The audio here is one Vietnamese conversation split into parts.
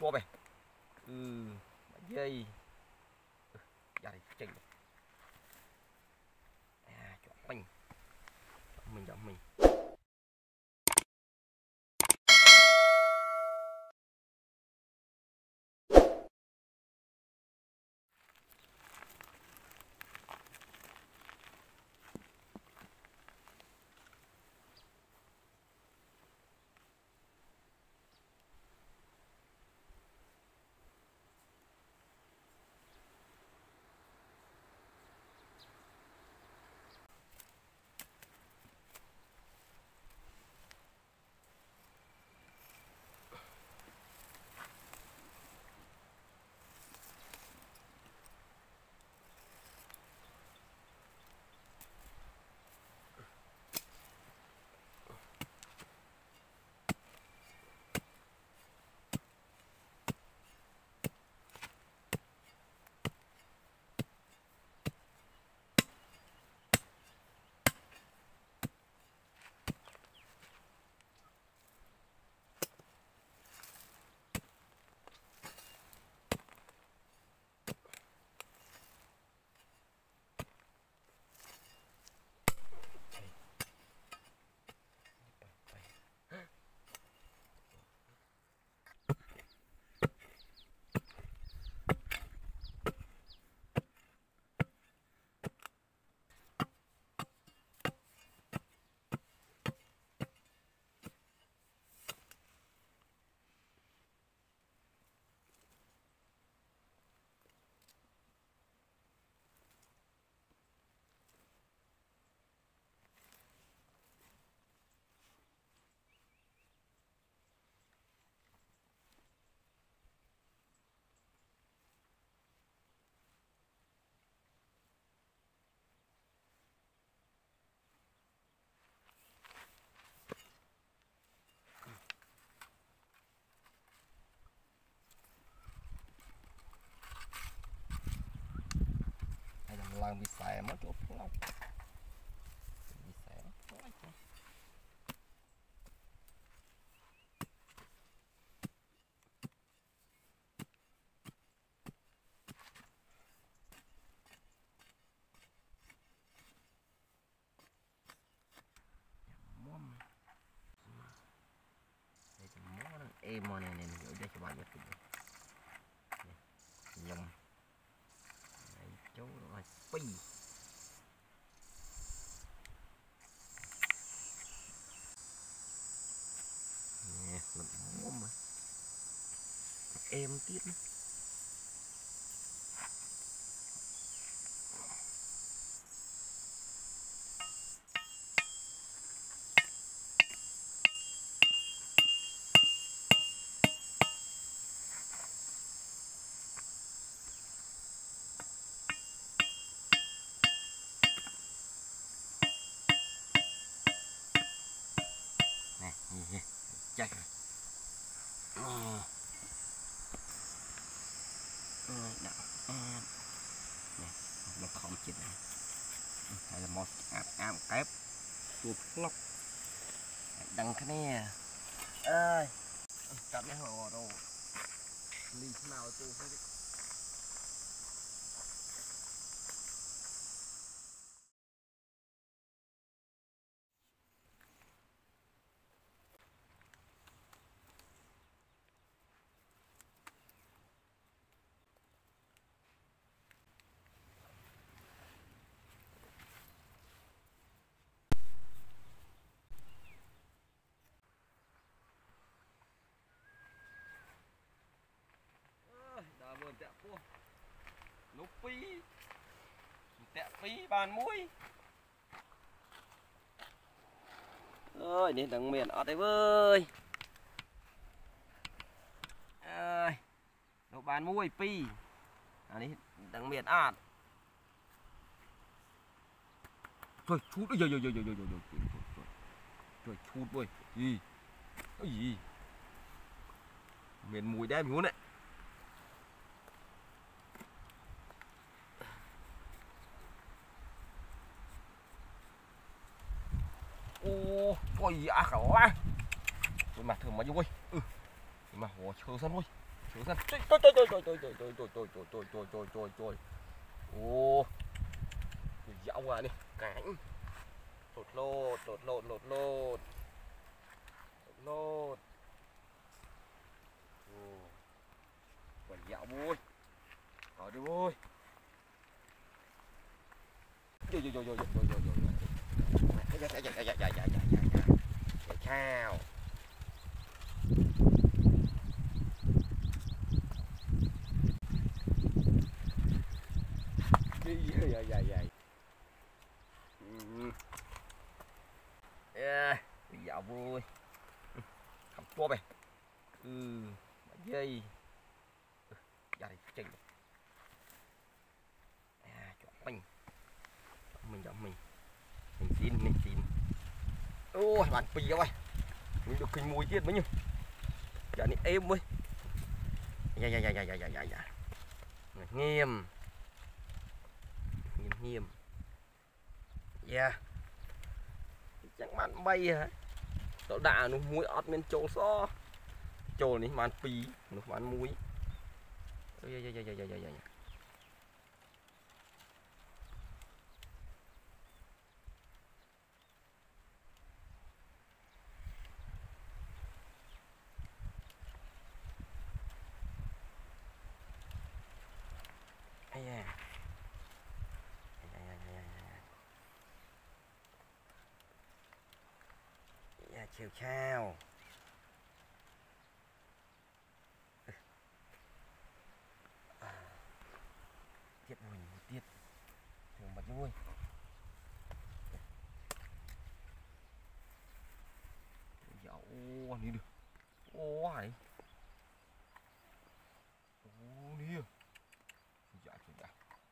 chua về dây dài chỉnh chọn mình chọn mình làm bị xẻ mất chỗ không bị xẻ em này này gửi cho bạn nhất lông chú rồi pi nè mình mua mà em tiếp nữa. Chạy nó không chết này hay là một ám kép tuột lóc đằng cái này ơi cặp này họ rồi đi nào tôi không biết. Núp phí bàn muối ơi đến đằng miền ở đây vơi ơi nấu bàn muối pi đi đằng miền ạt trời chút rồi trời chút ơi gì cái gì miền mùi đem muốn đấy. Ô, coi gì à khẩu á. Ôi mà thường mà vui. Mà hồ chơi sân vui. xuống sân trôi ô dạo qua đi cánh lột ô quả dạo vui có đi vui chào dạo vui không tua mày dây ra đây chỉnh chọn mình chọn mình xin ôi bạn pì các bạn mình được kinh mùi tiết mấy nhiêu giờ này êm ơi dạ nghiêm yeah chẳng bạn bay hả tao đã nó muối ọt men trâu xo trâu này man pì nó man muối chiều chào tiếp mình tiếp thường bật vui dạo đi được ô hải ô đi dạ dạ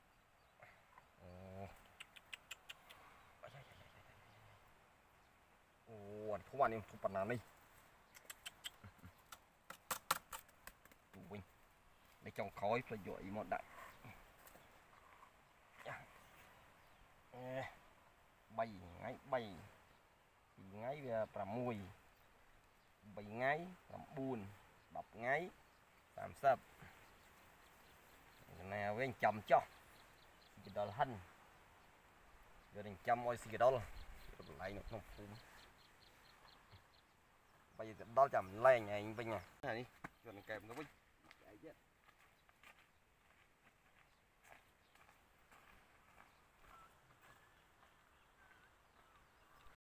ô không ăn em không bật nào đi để trong khói phải dội một đại bay ngay về mùi 7 ngày làm buồn đọc ngày làm sập nào với anh chồng cho cái đó là hân giờ đình chăm ôi xì đó là lại nó không phun bây giờ đó chầm lên nhà anh Vinh à này đi rồi kèm nó Vinh